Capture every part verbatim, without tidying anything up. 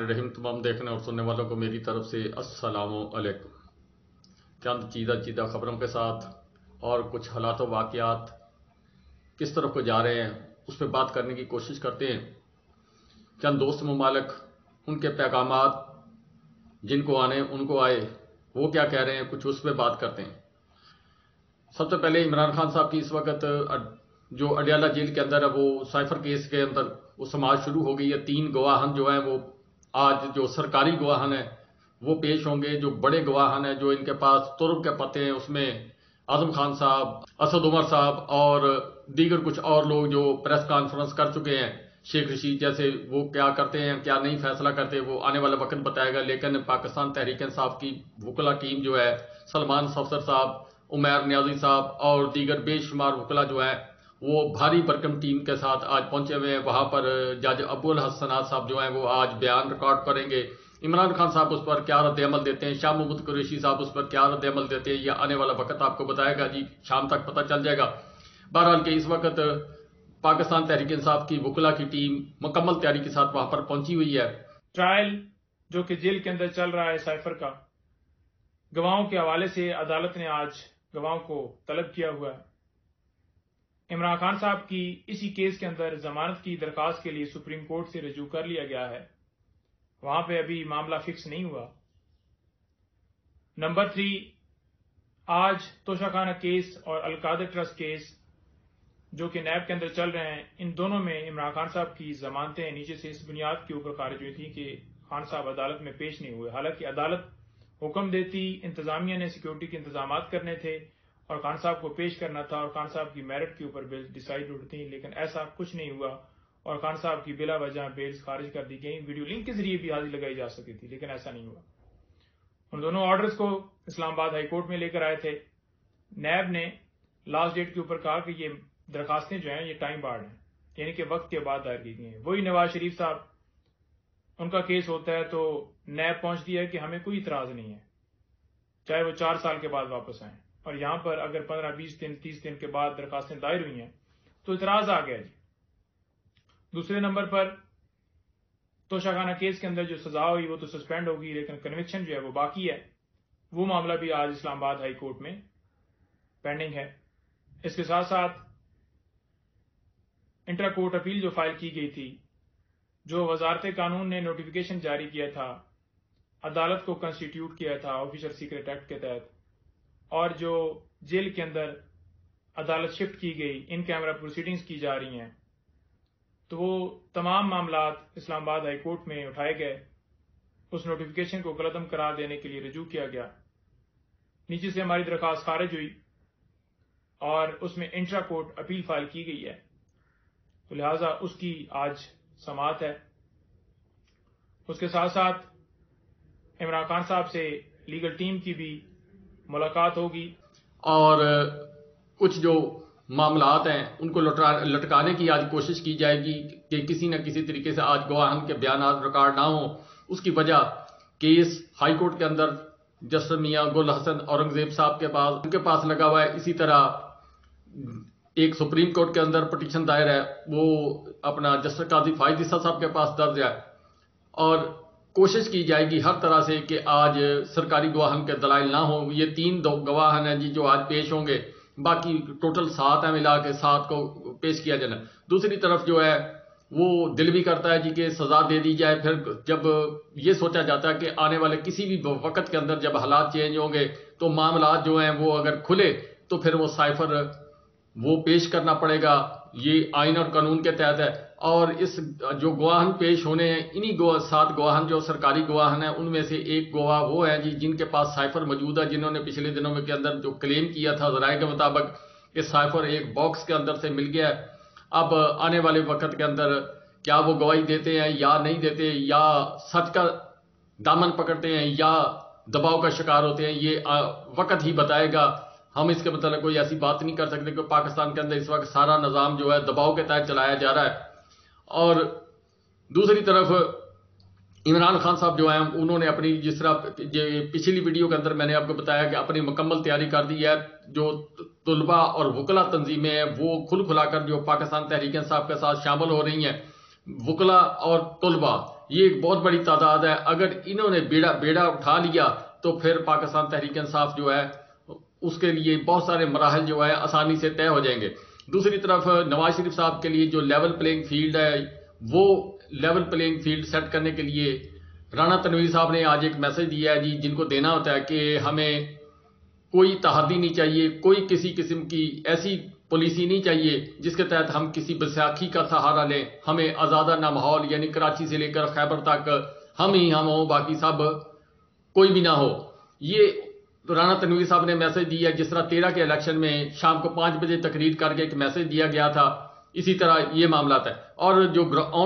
الرحیم تمام دیکھنے اور سننے والوں کو میری طرف سے السلام علیکم۔ چند چیزہ چیزہ خبروں کے ساتھ اور کچھ حالات و واقعات کس طرف کو جا رہے ہیں اس پہ بات کرنے کی کوشش کرتے ہیں۔ چند دوست ممالک ان کے پیغامات جن کو آنے ان کو آئے وہ کیا کہہ رہے ہیں کچھ اس پہ بات کرتے ہیں۔ سب سے پہلے عمران خان صاحب کی اس وقت جو اڈیالہ جیل کے اندر ہے وہ سائفر کیس کے اندر وہ سماعت شروع ہو گئی ہے۔ تین گواہان جو ہیں وہ آج جو سرکاری گواہان ہیں وہ پیش ہوں گے۔ جو بڑے گواہان ہیں جو ان کے پاس ترک کے پتے ہیں اس میں اعظم خان صاحب، اسد عمر صاحب اور دیگر کچھ اور لوگ جو پریس کانفرنس کر چکے ہیں، شیخ رشید جیسے، وہ کیا کرتے ہیں کیا نہیں فیصلہ کرتے وہ آنے والا وقت بتائے گا۔ لیکن پاکستان تحریک انصاف کی وکلا ٹیم جو ہے، سلمان صفدر صاحب، عمیر نیازی صاحب اور دیگر بے شمار وکلا جو ہیں وہ بھاری برکم ٹیم کے ساتھ آج پہنچے ہوئے ہیں۔ وہاں پر جج ابو الحسنات صاحب جو ہیں وہ آج بیان ریکارڈ کریں گے۔ عمران خان صاحب اس پر کیا رد عمل دیتے ہیں، شاہ محمود قریشی صاحب اس پر کیا رد عمل دیتے ہیں، یہ آنے والا وقت آپ کو بتائے گا جی، شام تک پتہ چل جائے گا۔ بہرحال کہ اس وقت پاکستان تحریک انصاف کی وکلا کی ٹیم مکمل تیاری کے ساتھ وہاں پر پہنچی ہوئی ہے۔ ٹرائل جو کہ جیل کے اندر چل رہا ہے سائفر کا، گواہوں کے حوالے سے عدالت نے آج گواہوں کو طلب کیا ہوا ہے۔ عمران خان صاحب کی اسی کیس کے اندر ضمانت کی درخواست کے لیے سپریم کورٹ سے رجوع کر لیا گیا ہے، وہاں پہ ابھی معاملہ فکس نہیں ہوا۔ نمبر تھری، آج توشہ خانہ کیس اور القادر ٹرسٹ کیس جو کہ نیب کے اندر چل رہے ہیں، ان دونوں میں عمران خان صاحب کی ضمانتیں نیچے سے اس بنیاد کے اوپر خارج ہوئی تھیں کہ خان صاحب عدالت میں پیش نہیں ہوئے۔ حالانکہ عدالت حکم دیتی، انتظامیہ نے سیکیورٹی کے انتظامات کرنے تھے اور خان صاحب کو پیش کرنا تھا اور خان صاحب کی میرٹ کے اوپر بیل ڈیسائیڈ ہوتی، لیکن ایسا کچھ نہیں ہوا اور خان صاحب کی بلا وجہ بیلز خارج کر دی گئیں۔ ویڈیو لنک کے ذریعے بھی حاضری لگائی جا سکتی تھی لیکن ایسا نہیں ہوا۔ ان دونوں آرڈرز کو اسلام آباد ہائی کورٹ میں لے کر آئے تھے۔ نیب نے لاسٹ ڈیٹ کے اوپر کہا کہ یہ درخواستیں جو ہیں یہ ٹائم بارڈ ہیں، یعنی کہ وقت کے بعد دائر کی گئی ہیں۔ وہی نواز شریف صاحب، ان کا کیس ہوتا ہے تو نیب پہنچتی ہے کہ ہمیں کوئی اعتراض نہیں ہے چاہے وہ چار سال کے بعد واپس آئیں، اور یہاں پر اگر پندرہ بیس دن تیس دن کے بعد درخواستیں دائر ہوئی ہیں تو اعتراض آ گیا جی۔ دوسرے نمبر پر توشہ خانہ کیس کے اندر جو سزا ہوئی وہ تو سسپینڈ ہوگی لیکن کنوکشن جو ہے وہ باقی ہے، وہ معاملہ بھی آج اسلام آباد ہائی کورٹ میں پینڈنگ ہے۔ اس کے ساتھ ساتھ انٹرا کورٹ اپیل جو فائل کی گئی تھی، جو وزارت قانون نے نوٹیفیکیشن جاری کیا تھا، عدالت کو کنسٹیٹیوٹ کیا تھا آفیسر سیکرٹ ایکٹ کے تحت، اور جو جیل کے اندر عدالت شفٹ کی گئی، ان کیمرہ پروسیڈنگز کی جا رہی ہیں، تو وہ تمام معاملات اسلام آباد ہائی کورٹ میں اٹھائے گئے۔ اس نوٹیفیکیشن کو کالعدم قرار دینے کے لیے رجوع کیا گیا، نیچے سے ہماری درخواست خارج ہوئی اور اس میں انٹرا کورٹ اپیل فائل کی گئی ہے، تو لہٰذا اس کی آج سماعت ہے۔ اس کے ساتھ ساتھ عمران خان صاحب سے لیگل ٹیم کی بھی ملاقات ہوگی اور کچھ جو معاملات ہیں ان کو لٹکانے کی آج کوشش کی جائے گی کہ کسی نہ کسی طریقے سے آج گواہان کے بیانات ریکارڈ نہ ہوں۔ اس کی وجہ کیس ہائی کورٹ کے اندر جسٹس میاں گل حسن اورنگزیب صاحب کے پاس ان کے پاس لگا ہوا ہے، اسی طرح ایک سپریم کورٹ کے اندر پٹیشن دائر ہے وہ اپنا جسٹس قاضی فائز عیسیٰ صاحب کے پاس درج ہے، اور کوشش کی جائے گی ہر طرح سے کہ آج سرکاری گواہان کے دلائل نہ ہوں۔ یہ تین دو گواہان ہیں جی جو آج پیش ہوں گے، باقی ٹوٹل سات ہیں ملا کے، سات کو پیش کیا جانا۔ دوسری طرف جو ہے وہ دل بھی کرتا ہے جی کہ سزا دے دی جائے، پھر جب یہ سوچا جاتا ہے کہ آنے والے کسی بھی وقت کے اندر جب حالات چینج ہوں گے تو معاملات جو ہیں وہ اگر کھلے تو پھر وہ سائفر وہ پیش کرنا پڑے گا، یہ آئین اور قانون کے تحت ہے۔ اور اس جو گواہان پیش ہونے ہیں، انہی گواہ سات گواہان جو سرکاری گواہان ہیں ان میں سے ایک گواہ وہ ہیں جی جن کے پاس سائفر موجود ہے، جنہوں نے پچھلے دنوں میں کے اندر جو کلیم کیا تھا ذرائع کے مطابق کہ سائفر ایک باکس کے اندر سے مل گیا ہے۔ اب آنے والے وقت کے اندر کیا وہ گواہی دیتے ہیں یا نہیں دیتے، یا سچ کا دامن پکڑتے ہیں یا دباؤ کا شکار ہوتے ہیں، یہ وقت ہی بتائے گا۔ ہم اس کے متعلق کوئی ایسی بات نہیں کر سکتے کہ پاکستان کے اندر اس وقت سارا نظام جو ہے دباؤ کے تحت چلایا جا رہا ہے۔ اور دوسری طرف عمران خان صاحب جو ہیں انہوں نے اپنی جس طرح پچھلی ویڈیو کے اندر میں نے آپ کو بتایا کہ اپنی مکمل تیاری کر دی ہے، جو طلباء اور وکلا تنظیمیں ہیں وہ کھل کھلا کر جو پاکستان تحریک انصاف کے ساتھ شامل ہو رہی ہیں، وکلا اور طلباء یہ ایک بہت بڑی تعداد ہے. اگر انہوں نے بیڑا بیڑا اٹھا لیا تو پھر پاکستان تحریک انصاف جو ہے اس کے لیے بہت سارے مراحل جو ہے آسانی سے طے ہو جائیں گے. دوسری طرف نواز شریف صاحب کے لیے جو لیول پلینگ فیلڈ ہے وہ لیول پلینگ فیلڈ سیٹ کرنے کے لیے رانا تنویر صاحب نے آج ایک میسج دیا ہے جی, جن کو دینا ہوتا ہے کہ ہمیں کوئی تحادی نہیں چاہیے, کوئی کسی قسم کی ایسی پالیسی نہیں چاہیے جس کے تحت ہم کسی بیساکھی کا سہارا لیں. ہمیں آزادانہ ماحول یعنی کراچی سے لے کر خیبر تک ہم ہی ہم ہوں, باقی سب کوئی بھی نہ ہو. یہ رانا تنویر صاحب نے میسج دیا جس طرح تیرہ کے الیکشن میں شام کو پانچ بجے تقریر کر کے ایک میسج دیا گیا تھا, اسی طرح یہ معاملات ہے. اور جو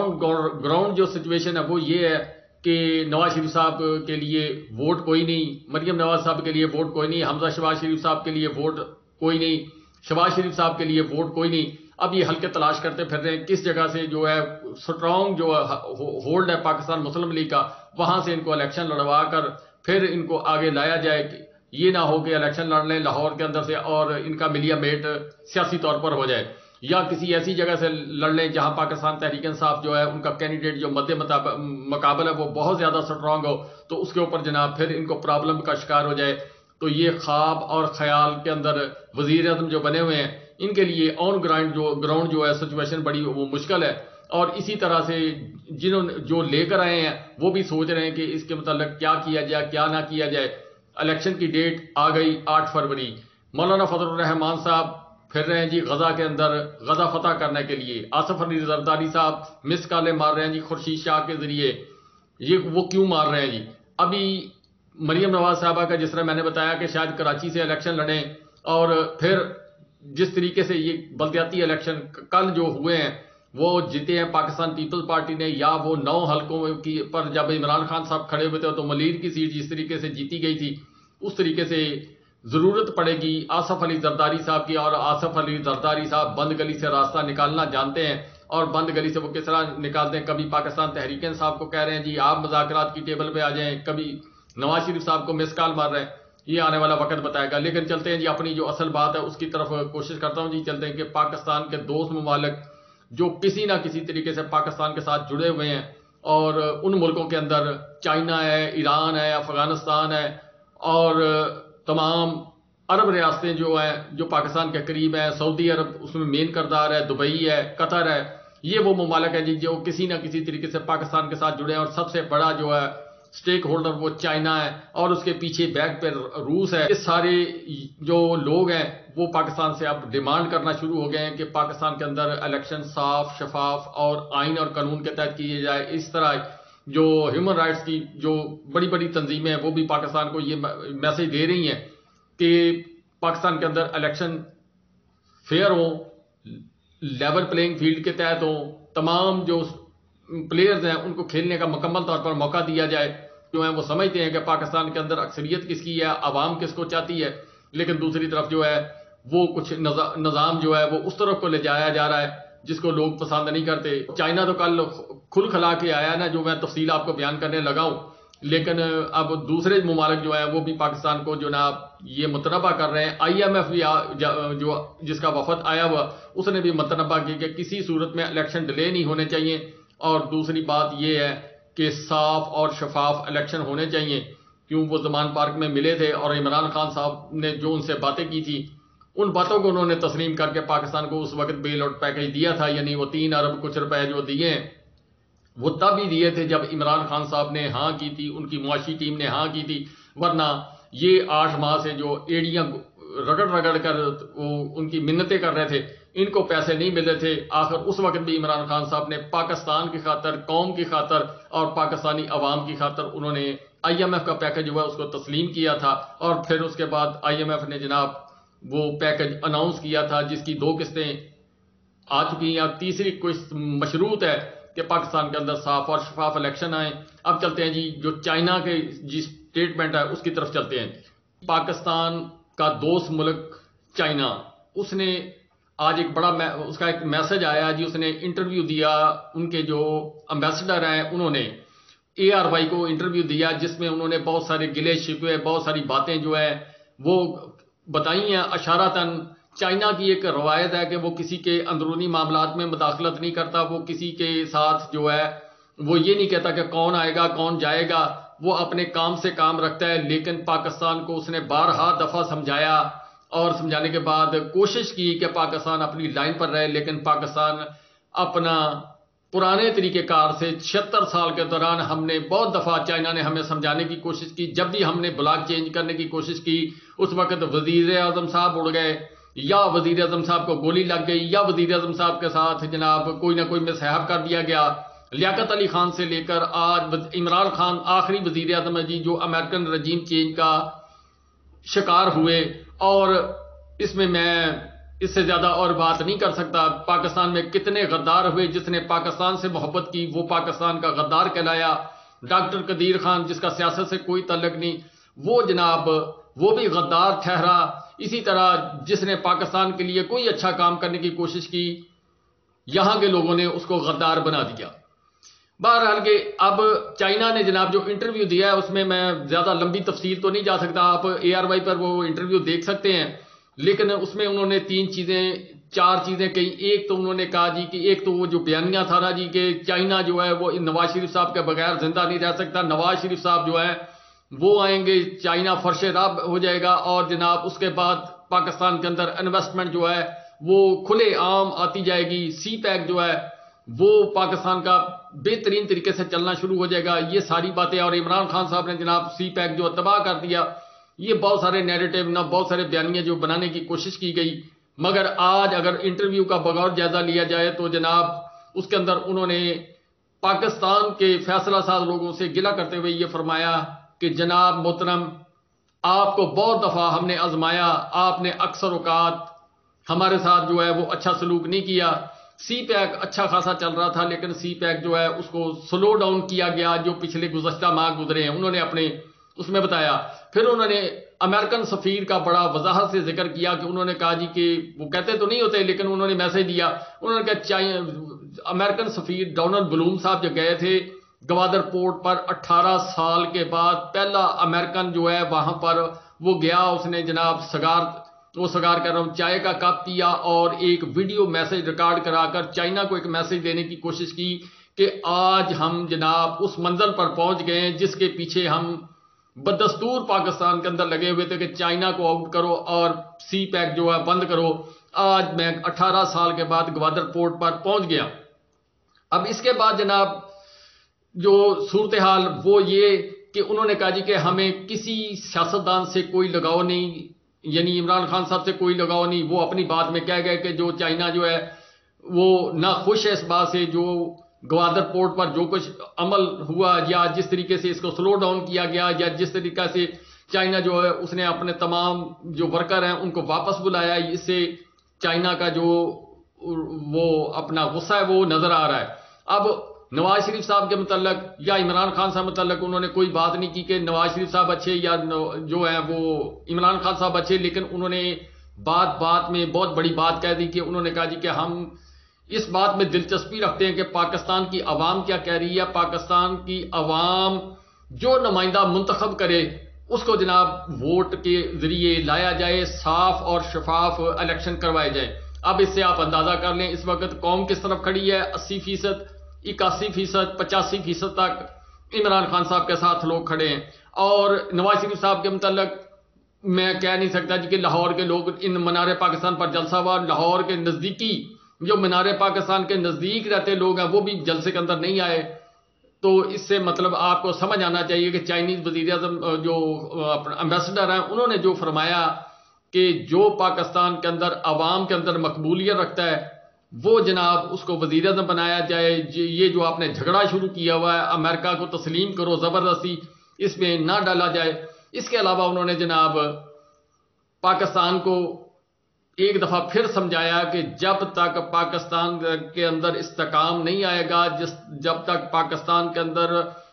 گراؤنڈ جو سچویشن ہے وہ یہ ہے کہ نواز شریف صاحب کے لیے ووٹ کوئی نہیں, مریم نواز صاحب کے لیے ووٹ کوئی نہیں, حمزہ شہباز شریف صاحب کے لیے ووٹ کوئی نہیں, شہباز شریف صاحب کے لیے ووٹ کوئی نہیں. اب یہ حلقے تلاش کرتے پھر رہے ہیں کس جگہ سے جو ہے سٹرونگ جو ہولڈ ہے پاکستان مسلم لیگ کا, وہاں سے ان کو الیکشن لڑوا کر پھر ان کو آگے لایا جائے. یہ نہ ہو کہ الیکشن لڑ لیں لاہور کے اندر سے اور ان کا ملیا میٹ سیاسی طور پر ہو جائے, یا کسی ایسی جگہ سے لڑ لیں جہاں پاکستان تحریک انصاف جو ہے ان کا کینڈیڈیٹ جو مد مقابل ہے وہ بہت زیادہ سٹرونگ ہو, تو اس کے اوپر جناب پھر ان کو پرابلم کا شکار ہو جائے. تو یہ خواب اور خیال کے اندر وزیر اعظم جو بنے ہوئے ہیں ان کے لیے آن گراؤنڈ جو گراؤنڈ جو ہے سچویشن بڑی وہ مشکل ہے. اور اسی طرح سے جنہوں نے جو لے کر آئے ہیں وہ بھی سوچ رہے ہیں کہ اس کے متعلق کیا کیا جائے کیا نہ کیا جائے. الیکشن کی ڈیٹ آ گئی آٹھ فروری. مولانا فضل الرحمان صاحب پھر رہے ہیں جی غزہ کے اندر غزہ فتح کرنے کے لیے. آصف علی زرداری صاحب مس کالے مار رہے ہیں جی خورشید شاہ کے ذریعے. یہ وہ کیوں مار رہے ہیں جی؟ ابھی مریم نواز صاحبہ کا جس طرح میں نے بتایا کہ شاید کراچی سے الیکشن لڑیں, اور پھر جس طریقے سے یہ بلدیاتی الیکشن کل جو ہوئے ہیں وہ جیتے ہیں پاکستان پیپلز پارٹی نے, یا وہ نو حلقوں کی پر جب عمران خان صاحب کھڑے ہوئے تھے تو ملیر کی سیٹ جس طریقے سے جیتی گئی تھی اس طریقے سے ضرورت پڑے گی آصف علی زرداری صاحب کی. اور آصف علی زرداری صاحب بند گلی سے راستہ نکالنا جانتے ہیں, اور بند گلی سے وہ کس طرح نکالتے ہیں. کبھی پاکستان تحریک انصاف کو کہہ رہے ہیں جی آپ مذاکرات کی ٹیبل پہ آ جائیں, کبھی نواز شریف صاحب کو مس کال مار رہے ہیں. یہ آنے والا وقت بتائے گا. لیکن چلتے ہیں جی اپنی جو اصل بات ہے اس کی طرف کوشش کرتا ہوں جی. چلتے ہیں کہ پاکستان کے دوست ممالک جو کسی نہ کسی طریقے سے پاکستان کے ساتھ جڑے ہوئے ہیں, اور ان ملکوں کے اندر چائنا ہے, ایران ہے, افغانستان ہے, اور تمام عرب ریاستیں جو ہیں جو پاکستان کے قریب ہیں, سعودی عرب اس میں مین کردار ہے, دبئی ہے, قطر ہے, یہ وہ ممالک ہیں جی جو کسی نہ کسی طریقے سے پاکستان کے ساتھ جڑے ہیں. اور سب سے بڑا جو ہے سٹیک ہولڈر وہ چائنا ہے, اور اس کے پیچھے بیک پہ روس ہے. یہ سارے جو لوگ ہیں وہ پاکستان سے اب ڈیمانڈ کرنا شروع ہو گئے ہیں کہ پاکستان کے اندر الیکشن صاف شفاف اور آئین اور قانون کے تحت کیے جائے. اس طرح جو ہیومن رائٹس کی جو بڑی بڑی تنظیمیں ہیں وہ بھی پاکستان کو یہ میسج دے رہی ہیں کہ پاکستان کے اندر الیکشن فیئر ہوں, لیول پلینگ فیلڈ کے تحت ہوں, تمام جو پلیئرز ہیں ان کو کھیلنے کا مکمل طور پر موقع دیا جائے. جو ہیں وہ سمجھتے ہیں کہ پاکستان کے اندر اکثریت کس کی ہے, عوام کس کو چاہتی ہے, لیکن دوسری طرف جو ہے وہ کچھ نظام جو ہے وہ اس طرف کو لے جایا جا رہا ہے جس کو لوگ پسند نہیں کرتے. چائنا تو کل کھل کھلا کے آیا نا, جو میں تفصیل آپ کو بیان کرنے لگا ہوں, لیکن اب دوسرے ممالک جو ہیں وہ بھی پاکستان کو جو نا یہ متنبہ کر رہے ہیں. آئی ایم ایف بھی جو جس کا وفد آیا ہوا اس نے بھی متنبہ کی کہ کسی صورت میں الیکشن ڈیلے نہیں ہونے چاہیے, اور دوسری بات یہ ہے کہ صاف اور شفاف الیکشن ہونے چاہیے. کیوں وہ زمان پارک میں ملے تھے اور عمران خان صاحب نے جو ان سے باتیں کی تھی ان باتوں کو انہوں نے تسلیم کر کے پاکستان کو اس وقت بیل آؤٹ پیکج دیا تھا. یعنی وہ تین ارب کچھ روپے جو دیے ہیں وہ تب ہی دیے تھے جب عمران خان صاحب نے ہاں کی تھی, ان کی معاشی ٹیم نے ہاں کی تھی, ورنہ یہ آٹھ ماہ سے جو ایڑیاں رگڑ رگڑ کر وہ ان کی منتیں کر رہے تھے ان کو پیسے نہیں مل رہے تھے. آخر اس وقت بھی عمران خان صاحب نے پاکستان کی خاطر, قوم کی خاطر اور پاکستانی عوام کی خاطر انہوں نے آئی ایم ایف کا پیکج جو ہے اس کو تسلیم کیا تھا. اور پھر اس کے بعد آئی ایم ایف نے جناب وہ پیکج اناؤنس کیا تھا جس کی دو قسطیں آ چکی ہیں. اب تیسری قسط مشروط ہے کہ پاکستان کے اندر صاف اور شفاف الیکشن آئیں. اب چلتے ہیں جی جو چائنا کے جی اسٹیٹمنٹ ہے اس کی طرف چلتے ہیں. پاکستان کا دوست ملک چائنا, اس نے آج ایک بڑا اس کا ایک میسج آیا جی, اس نے انٹرویو دیا, ان کے جو امبیسڈر ہیں انہوں نے اے آر وائی کو انٹرویو دیا جس میں انہوں نے بہت سارے گلے شکوے بہت ساری باتیں جو ہے وہ بتائی ہیں. اشارتاً چائنا کی ایک روایت ہے کہ وہ کسی کے اندرونی معاملات میں مداخلت نہیں کرتا, وہ کسی کے ساتھ جو ہے وہ یہ نہیں کہتا کہ کون آئے گا کون جائے گا، وہ اپنے کام سے کام رکھتا ہے، لیکن پاکستان کو اس نے بارہا دفعہ سمجھایا اور سمجھانے کے بعد کوشش کی کہ پاکستان اپنی لائن پر رہے، لیکن پاکستان اپنا پرانے طریقہ کار سے چھہتر سال کے دوران ہم نے بہت دفعہ چائنا نے ہمیں سمجھانے کی کوشش کی، جب بھی ہم نے بلاک چینج کرنے کی کوشش کی اس وقت وزیر اعظم صاحب اڑ گئے، یا وزیر اعظم صاحب کو گولی لگ گئی، یا وزیر اعظم صاحب کے ساتھ جناب کوئی نہ کوئی مسحب کر دیا گیا۔ لیاقت علی خان سے لے کر آج عمران خان آخری وزیر اعظم ہے جی جو امریکن رجیم چینج کا شکار ہوئے، اور اس میں میں اس سے زیادہ اور بات نہیں کر سکتا۔ پاکستان میں کتنے غدار ہوئے، جس نے پاکستان سے محبت کی وہ پاکستان کا غدار کہلایا۔ ڈاکٹر قدیر خان جس کا سیاست سے کوئی تعلق نہیں، وہ جناب وہ بھی غدار ٹھہرا۔ اسی طرح جس نے پاکستان کے لیے کوئی اچھا کام کرنے کی کوشش کی، یہاں کے لوگوں نے اس کو غدار بنا دیا۔ بہرحال کہ اب چائنا نے جناب جو انٹرویو دیا ہے اس میں میں زیادہ لمبی تفصیل تو نہیں جا سکتا، آپ اے آر وائی پر وہ انٹرویو دیکھ سکتے ہیں، لیکن اس میں انہوں نے تین چیزیں چار چیزیں کہی۔ ایک تو انہوں نے کہا جی کہ ایک تو وہ جو بیانیہ تھا نا جی کہ چائنا جو ہے وہ نواز شریف صاحب کے بغیر زندہ نہیں رہ سکتا، نواز شریف صاحب جو ہے وہ آئیں گے چائنا فرش رب ہو جائے گا، اور جناب اس کے بعد پاکستان کے اندر انویسٹمنٹ جو ہے وہ کھلے عام آتی جائے گی، سی پیک جو ہے وہ پاکستان کا بہترین طریقے سے چلنا شروع ہو جائے گا، یہ ساری باتیں۔ اور عمران خان صاحب نے جناب سی پیک جو تباہ کر دیا، یہ بہت سارے نیریٹو نہ بہت سارے بیانیے جو بنانے کی کوشش کی گئی، مگر آج اگر انٹرویو کا بغور جائزہ لیا جائے تو جناب اس کے اندر انہوں نے پاکستان کے فیصلہ ساز لوگوں سے گلہ کرتے ہوئے یہ فرمایا کہ جناب محترم، آپ کو بہت دفعہ ہم نے آزمایا، آپ نے اکثر اوقات ہمارے ساتھ جو ہے وہ اچھا سلوک نہیں کیا۔ سی پیک اچھا خاصا چل رہا تھا، لیکن سی پیک جو ہے اس کو سلو ڈاؤن کیا گیا جو پچھلے گزشتہ ماہ گزرے ہیں، انہوں نے اپنے اس میں بتایا۔ پھر انہوں نے امریکن سفیر کا بڑا وضاحت سے ذکر کیا کہ انہوں نے کہا جی کہ وہ کہتے تو نہیں ہوتے لیکن انہوں نے میسج دیا، انہوں نے کہا امریکن سفیر ڈونلڈ بلوم صاحب جو گئے تھے گوادر پورٹ پر اٹھارہ سال کے بعد، پہلا امریکن جو ہے وہاں پر وہ گیا، اس نے جناب سگار وہ سگار کر رہا ہوں چائے کا کپ پیا اور ایک ویڈیو میسج ریکارڈ کرا کر چائنا کو ایک میسج دینے کی کوشش کی کہ آج ہم جناب اس منزل پر پہنچ گئے ہیں جس کے پیچھے ہم بدستور پاکستان کے اندر لگے ہوئے تھے کہ چائنا کو آؤٹ کرو اور سی پیک جو ہے بند کرو۔ آج میں اٹھارہ سال کے بعد گوادر پورٹ پر پہنچ گیا۔ اب اس کے بعد جناب جو صورتحال وہ یہ کہ انہوں نے کہا جی کہ ہمیں کسی سیاستدان سے کوئی لگاؤ نہیں، یعنی عمران خان صاحب سے کوئی لگاؤ نہیں۔ وہ اپنی بات میں کہہ گئے کہ جو چائنا جو ہے وہ نہ خوش ہے اس بات سے جو گوادر پورٹ پر جو کچھ عمل ہوا یا جس طریقے سے اس کو سلو ڈاؤن کیا گیا یا جس طریقے سے چائنا جو ہے اس نے اپنے تمام جو ورکر ہیں ان کو واپس بلایا، اس سے چائنا کا جو وہ اپنا غصہ ہے وہ نظر آ رہا ہے۔ اب نواز شریف صاحب کے متعلق یا عمران خان صاحب متعلق انہوں نے کوئی بات نہیں کی کہ نواز شریف صاحب اچھے یا جو ہیں وہ عمران خان صاحب اچھے، لیکن انہوں نے بات بات میں بہت بڑی بات کہہ دی کہ انہوں نے کہا جی کہ ہم اس بات میں دلچسپی رکھتے ہیں کہ پاکستان کی عوام کیا کہہ رہی ہے، پاکستان کی عوام جو نمائندہ منتخب کرے اس کو جناب ووٹ کے ذریعے لایا جائے، صاف اور شفاف الیکشن کروائے جائیں۔ اب اس سے آپ اندازہ کر لیں اس وقت قوم کس طرف کھڑی ہے، اسی فیصد اکاسی فیصد پچاسی فیصد تک عمران خان صاحب کے ساتھ لوگ کھڑے ہیں۔ اور نواز شریف صاحب کے متعلق میں کہہ نہیں سکتا جی کہ لاہور کے لوگ ان منار پاکستان پر جلسہ ہوا، لاہور کے نزدیکی جو منار پاکستان کے نزدیک رہتے لوگ ہیں وہ بھی جلسے کے اندر نہیں آئے۔ تو اس سے مطلب آپ کو سمجھ آنا چاہیے کہ چائنیز وزیر اعظم جو امبیسڈر ہیں انہوں نے جو فرمایا کہ جو پاکستان کے اندر عوام کے اندر مقبولیت رکھتا ہے وہ جناب اس کو وزیر اعظم بنایا جائے۔ یہ جو آپ نے جھگڑا شروع کیا ہوا ہے امریکہ کو تسلیم کرو زبردستی، اس میں نہ ڈالا جائے۔ اس کے علاوہ انہوں نے جناب پاکستان کو ایک دفعہ پھر سمجھایا کہ جب تک پاکستان کے اندر استحکام نہیں آئے گا، جس جب تک پاکستان کے اندر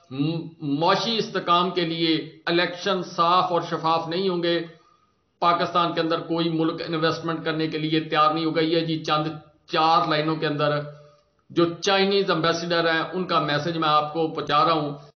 معاشی استحکام کے لیے الیکشن صاف اور شفاف نہیں ہوں گے، پاکستان کے اندر کوئی ملک انویسٹمنٹ کرنے کے لیے تیار نہیں ہوگا۔ یہ جی چند چار لائنوں کے اندر جو چائنیز امبیسڈر ہیں ان کا میسج میں آپ کو پہنچا رہا ہوں۔